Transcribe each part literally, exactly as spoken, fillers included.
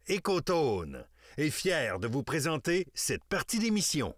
Écotone est fier de vous présenter cette partie d'émission.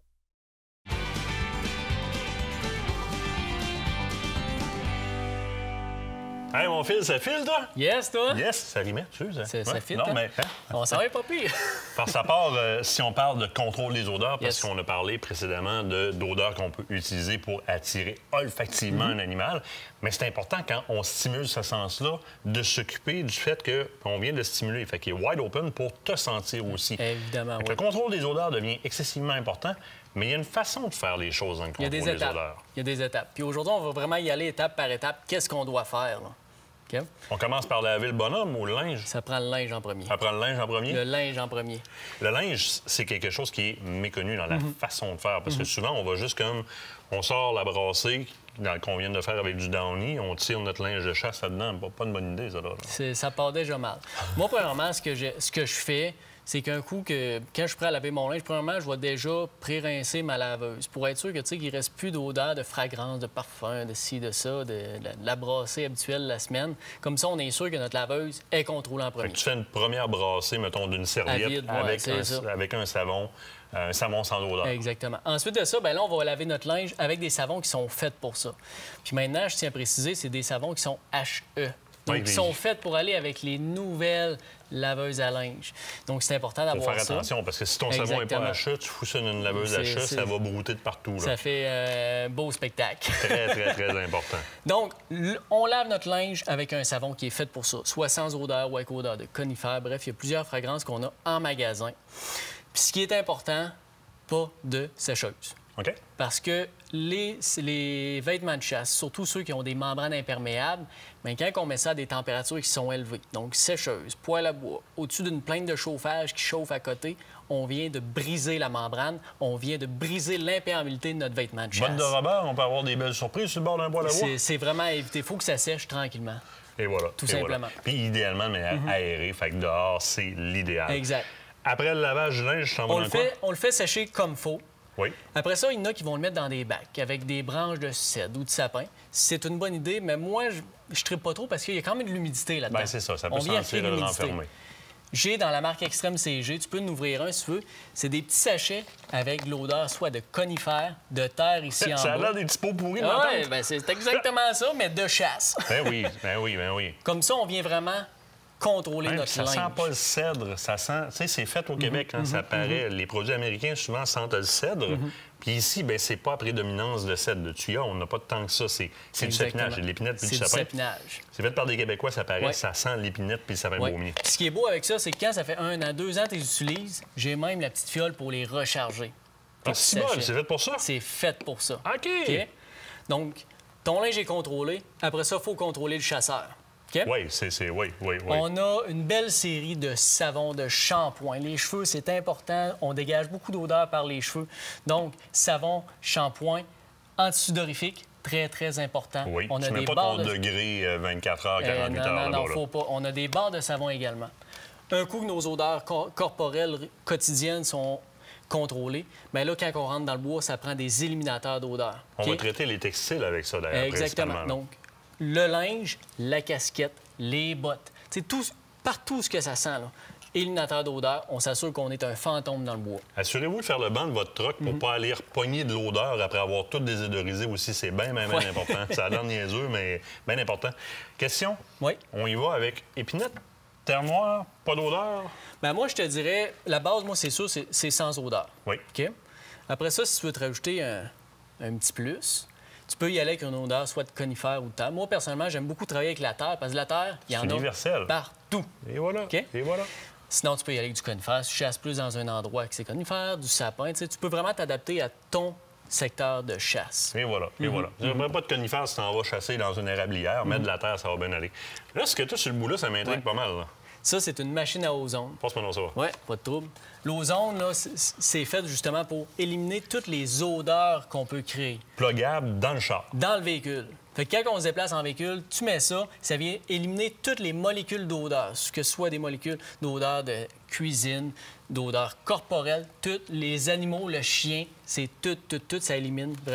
Hey, mon fils, ça file, toi? Yes, toi? Yes, ça rimait, tu sais. Ça, ça ouais. fit, Non, hein? mais... Hein? On s'en va pas pire. Par sa part, euh, si on parle de contrôle des odeurs, parce Yes. qu'on a parlé précédemment de- d'odeurs qu'on peut utiliser pour attirer olfactivement Mm-hmm. un animal, mais c'est important, quand on stimule ce sens-là, de s'occuper du fait qu'on vient de stimuler. Fait qu'il est wide open pour te sentir aussi. Évidemment, Fait que oui. Le contrôle des odeurs devient excessivement important, mais il y a une façon de faire les choses dans le Il y a contrôle des des étapes. odeurs. Il y a des étapes. Puis aujourd'hui, on va vraiment y aller étape par étape. Qu'est-ce qu'on doit faire, là? OK? On commence par laver le bonhomme ou le linge? Ça prend le linge en premier. Ça prend le linge en premier? Le linge en premier. Le linge, c'est quelque chose qui est méconnu dans la Mm-hmm. façon de faire. Parce que souvent, on va juste comme... On sort la brassée dans- qu'on vient de faire avec du Downy, on tire notre linge de chasse là-dedans. Pas, pas une bonne idée, ça, là. C'est- Ça part déjà mal. Moi, premièrement, ce que je, ce que je fais, c'est qu'un coup, que, quand je suis prêt à laver mon linge, premièrement, je vais déjà pré-rincer ma laveuse pour être sûr que, tu sais, qu'il ne reste plus d'odeur, de fragrance, de parfum, de ci, de ça, de, de- de la brassée habituelle la semaine. Comme ça, on est sûr que notre laveuse est contrôlée en Fait premier. que tu fais une première brassée, mettons, d'une serviette À vide, ouais, avec, c'est un, ça. avec un savon, un savon sans odeur. Exactement. Ensuite de ça, ben là, on va laver notre linge avec des savons qui sont faits pour ça. Puis maintenant, je tiens à préciser, c'est des savons qui sont H E. Donc, Oui, qui oui. sont faits pour aller avec les nouvelles laveuses à linge. Donc, c'est important Faut d'avoir faire ça. attention, parce que si ton savon n'est pas Exactement. H E, tu fous ça dans une laveuse C'est- H E, c'est- ça va brouter de partout. Là. Ça fait euh, beau spectacle. Très, très, très important. Donc, l- on lave notre linge avec un savon qui est fait pour ça, soit sans odeur ou avec odeur de conifère. Bref, il y a plusieurs fragrances qu'on a en magasin. Puis, ce qui est important, pas de sécheuse. OK? Parce que les, les vêtements de chasse, surtout ceux qui ont des membranes imperméables, bien, quand on met ça à des températures qui sont élevées, donc sécheuse, poêle à bois, au-dessus d'une plainte de chauffage qui chauffe à côté, on vient de briser la membrane, on vient de briser l'imperméabilité de notre vêtement de chasse. Bonne de Robert, on peut avoir des belles surprises sur le bord d'un bois à bois. C'est c'est vraiment à éviter. Il faut que ça sèche tranquillement. Et voilà. Tout et simplement. Voilà. Puis idéalement, mais aéré, fait que dehors, c'est l'idéal. Exact. Après le lavage du linge, je t'en On vais le, dans quoi? fait, on le fait sécher comme faut. Oui. Après ça, il y en a qui vont le mettre dans des bacs avec des branches de cèdre ou de sapin. C'est une bonne idée, mais moi, je ne tripe pas trop parce qu'il y a quand même de l'humidité là-dedans. Bien, c'est ça. Ça peut On vient sentir frier le l'humidité. renfermer. J'ai dans la marque Extrême C G, tu peux en ouvrir un si tu veux. C'est des petits sachets avec de l'odeur soit de conifères, de terre ici en Ça a bas. l'air des petits pots pourris de Ah ma ouais, tante. ben c'est exactement ça, mais de chasse. Ben oui, ben oui, ben oui. Comme ça, on vient vraiment contrôler Même notre ça linge. sent pas le cèdre, ça sent... Tu sais, c'est fait au Québec, hein, ça paraît. Les produits américains, souvent, sentent le cèdre. Puis ici, ben c'est pas à prédominance de cèdre. De tuya, on n'a pas tant que ça. C'est c'est du Exactement. sapinage, c'est de l'épinette puis C'est du du sapin. sapinage. C'est fait par des Québécois, ça paraît, Ouais. ça sent l'épinette puis le sapin Ouais. baumier. Ce qui est beau avec ça, c'est que quand ça fait un an, deux ans que tu les utilises, j'ai même la petite fiole pour les recharger. Ah, Tes c'est petits bon, sachets. c'est fait pour ça? C'est fait pour ça. OK. OK? Donc, ton linge est contrôlé. Après ça, il faut contrôler le chasseur. OK? Oui, c'est... c'est- Oui, oui, oui. On a une belle série de savons, de shampoings. Les cheveux, c'est important. On dégage beaucoup d'odeur par les cheveux. Donc, savon, shampoing, antisudorifique, très, très important. Oui, On tu a mets des pas barres ton de... degré euh, vingt-quatre heures, Euh, quarante-huit non, heures non, là-bas, non, là. faut pas. On a des barres de savon également. Un coup que nos odeurs cor- corporelles r- quotidiennes sont contrôlées, bien là, quand on rentre dans le bois, ça prend des éliminateurs d'odeur. On OK? va traiter les textiles avec ça, d'ailleurs, Exactement. principalement, là. Donc, le linge, la casquette, les bottes, tu sais, tout, partout ce que ça sent, là. Éliminateur d'odeur, on s'assure qu'on est un fantôme dans le bois. Assurez-vous de faire le banc de votre truck Mhm. pour pas aller repogner de l'odeur après avoir tout désodorisé aussi. C'est bien, bien, bien Ouais. important. Ça a l'air niaiseux, mais bien important. Question, Oui. on y va avec épinette, terre noire, pas d'odeur? Ben moi, je te dirais, la base, moi, c'est sûr, c'est c'est sans odeur. Oui. OK? Après ça, si tu veux te rajouter un, un petit plus, tu peux y aller avec une odeur soit de conifère ou de terre. Moi, personnellement, j'aime beaucoup travailler avec la terre parce que la terre, il y en C'est a universel. partout. Et voilà. OK? Et voilà. Sinon, tu peux y aller avec du conifère. Si tu chasses plus dans un endroit avec ses conifères, du sapin, tu sais, tu peux vraiment t'adapter à ton secteur de chasse. Et voilà. Et voilà. Mhm. J'aimerais pas de conifères si t'en vas chasser dans une érablière. Mettre de la terre, ça va bien aller. Là, ce que tu as sur le bout-là, ça m'intrigue Ouais. pas mal. Là. Ça, c'est une machine à ozone. Passe-moi dans ça. Oui, pas de trouble. L'ozone, là, c'est- c'est fait justement pour éliminer toutes les odeurs qu'on peut créer Plugable dans le char. dans le véhicule. Fait que quand on se déplace en véhicule, tu mets ça, ça vient éliminer toutes les molécules d'odeur, que ce soit des molécules d'odeur de cuisine, d'odeur corporelle, tous les animaux, le chien, c'est tout, tout, tout, ça élimine vraiment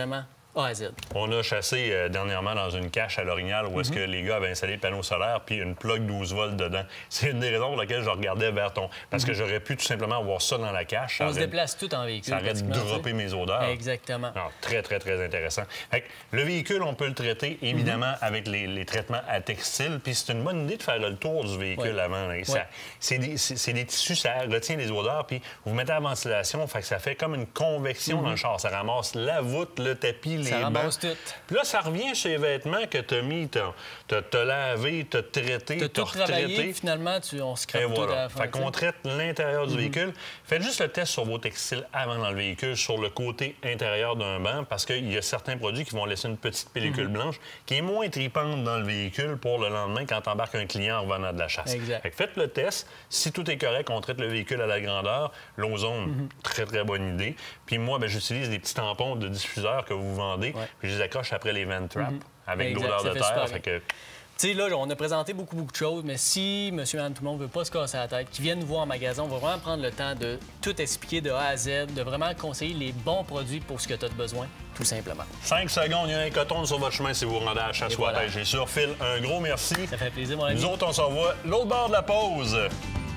A à Z. On a chassé euh, dernièrement dans une cache à l'Orignal où est-ce Mm-hmm. que les gars avaient installé le panneau solaire puis une plug douze volts dedans. C'est une des raisons pour lesquelles je regardais vers ton... Parce que j'aurais pu tout simplement avoir ça dans la cache. Mm-hmm. On Ça se aurait- déplace tout en véhicule. Ça aurait pratiquement, droppé tu sais. mes odeurs. Exactement. Alors, très, très, très intéressant. Fait que le véhicule, on peut le traiter, évidemment, Mm-hmm. avec les, les traitements à textile. Puis c'est une bonne idée de faire le tour du véhicule Ouais. avant. là. Ça- Ouais. C'est des, c'est- c'est des tissus, ça retient les odeurs. Puis vous mettez à la ventilation, fait que ça fait comme une convection dans le char. Ça ramasse la voûte, le tapis, les Mm-hmm. Ça bancs. ramasse tout. Puis là, ça revient chez les vêtements que tu as mis, tu as lavé, tu as traité, Tu as tu as tout travaillé, retraité. puis finalement, tu, on Et scrape tout à voilà. la fin. Fait qu'on tu sais. traite l'intérieur Mm-hmm. du véhicule. Faites juste le test sur vos textiles avant dans le véhicule, sur le côté intérieur d'un banc, parce qu'il y a certains produits qui vont laisser une petite pellicule Mm-hmm. blanche qui est moins tripante dans le véhicule pour le lendemain quand tu embarques un client en revenant de la chasse. Exact. Fait que faites le test. Si tout est correct, on traite le véhicule à la grandeur. L'ozone, Mm-hmm. très, très bonne idée. Puis moi, ben, j'utilise des petits tampons de diffuseurs que vous vendez, Ouais. puis je les accroche après les vent traps avec Exact, l'odeur ça de fait terre. super Fait bien. que Tu sais, là, on a présenté beaucoup, beaucoup de choses, mais si monsieur, madame, tout le monde ne veut pas se casser la tête, qu'ils viennent nous voir en magasin, on va vraiment prendre le temps de tout expliquer de A à Z, de vraiment conseiller les bons produits pour ce que tu as besoin, tout simplement. cinq secondes, il y a un coton sur votre chemin si vous vous rendez à la chasse Et ou à la voilà. pêche. Et sur fil, un gros merci. Ça fait plaisir, mon ami. Nous autres, on se revoit l'autre bord de la pause.